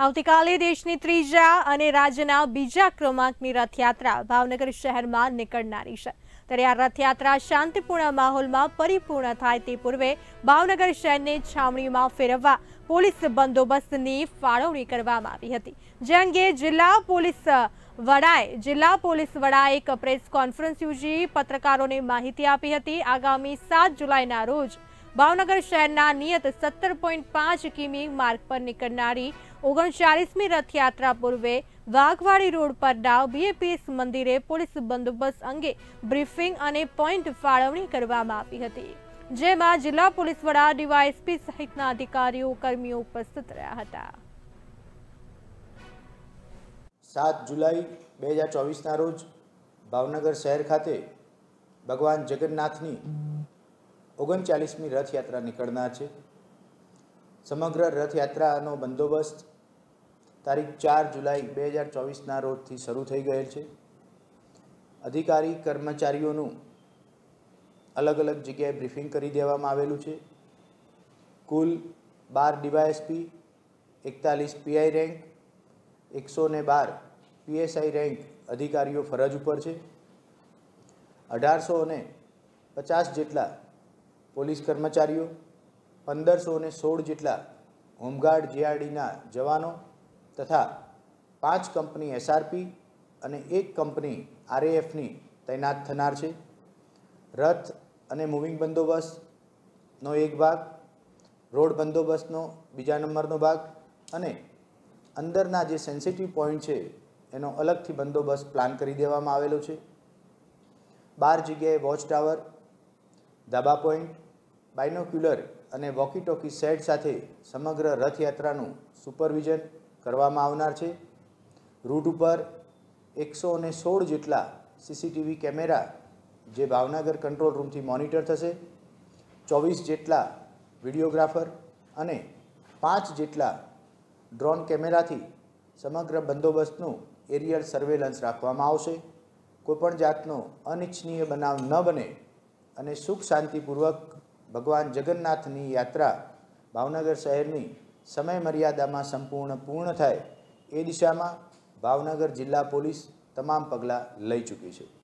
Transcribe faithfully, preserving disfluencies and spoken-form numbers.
આવતીકાલે દેશની ત્રીજા અને રાજ્યના બીજા ક્રમાંકની રથયાત્રા ભાવનગર શહેરમાં નીકળનારી છે। ત્યારે આ રથયાત્રા શાંતિપૂર્ણ માહોલમાં પરિપૂર્ણ થાય તે પૂર્વે ભાવનગર શહેરને છાવણીમાં ફેરવવા પોલીસ બંદોબસ્તની ફાળવણી કરવામાં આવી હતી। જે અંગે જિલ્લા પોલીસ વડાએ જિલ્લા પોલીસ વડાએ એક પ્રેસ કોન્ફરન્સ યોજી પત્રકારોને માહિતી આપી હતી। આગામી સાત જુલાઈના રોજ ભાવનગર શહેરના નિયત સત્તર પોઈન્ટ પાંચ કિમી માર્ગ પર નીકળનારી ઓગણચાલીસમી રથયાત્રા પૂર્વે વાઘવાડી રોડ પરના બીએપીએસ મંદિરે પોલીસ બંદોબસ્ત અંગે બ્રીફિંગ અને પોઈન્ટ ફાળવણી કરવામાં આવી હતી, જેમાં જિલ્લા પોલીસ વડા ડીવાયએસપી સહિતના અધિકારીઓ કર્મીઓ ઉપસ્થિત રહ્યા હતા। સાત જુલાઈ બે હજાર ચોવીસના રોજ ભાવનગર શહેર ખાતે ભગવાન જગન્નાથની ઓગણચાલીસમી રથયાત્રા નીકળનાર છે। સમગ્ર રથયાત્રાનો બંદોબસ્ત તારીખ ચાર જુલાઈ બે હજાર ચોવીસના રોજથી શરૂ થઈ ગયેલ છે। અધિકારી કર્મચારીઓનું અલગ અલગ જગ્યાએ બ્રીફિંગ કરી દેવામાં આવેલું છે। કુલ બાર ડીવાયએસપી, એકતાલીસ પીઆઈ રેન્ક, એકસો ને બાર પીએસઆઈ રેન્ક અધિકારીઓ ફરજ ઉપર છે। અઢારસો ને પચાસ જેટલા પોલીસ કર્મચારીઓ, પંદરસો ને સોળ જેટલા હોમગાર્ડ જીઆરડીના જવાનો તથા પાંચ કંપની એસઆરપી અને એક કંપની આરએએફની તૈનાત થનાર છે। રથ અને મૂવિંગ બંદોબસ્તનો એક ભાગ, રોડ બંદોબસ્તનો બીજા નંબરનો ભાગ અને અંદરના જે સેન્સિટિવ પોઈન્ટ છે એનો અલગથી બંદોબસ્ત પ્લાન કરી દેવામાં આવેલો છે। બાર જગ્યાએ વોચ ટાવર, ધાબા પોઈન્ટ, બાયનોક્યુલર અને વોકી ટોકી સેટ સાથે સમગ્ર રથયાત્રાનું સુપરવિઝન કરવામાં આવનાર છે। રૂટ ઉપર એકસો ને સોળ જેટલા સીસીટીવી કેમેરા જે ભાવનગર કંટ્રોલ રૂમથી મોનિટર થશે, ચોવીસ જેટલા વિડીયોગ્રાફર અને પાંચ જેટલા ડ્રોન કેમેરાથી સમગ્ર બંદોબસ્તનું એરિયલ સર્વેલન્સ રાખવામાં આવશે। કોઈપણ જાતનો અનિચ્છનીય બનાવ ન બને અને સુખ શાંતિપૂર્વક ભગવાન જગન્નાથની યાત્રા ભાવનગર શહેરની સમય મર્યાદામાં સંપૂર્ણ પૂર્ણ થાય એ દિશામાં ભાવનગર જિલ્લા પોલીસ તમામ પગલાં લઈ ચૂકી છે।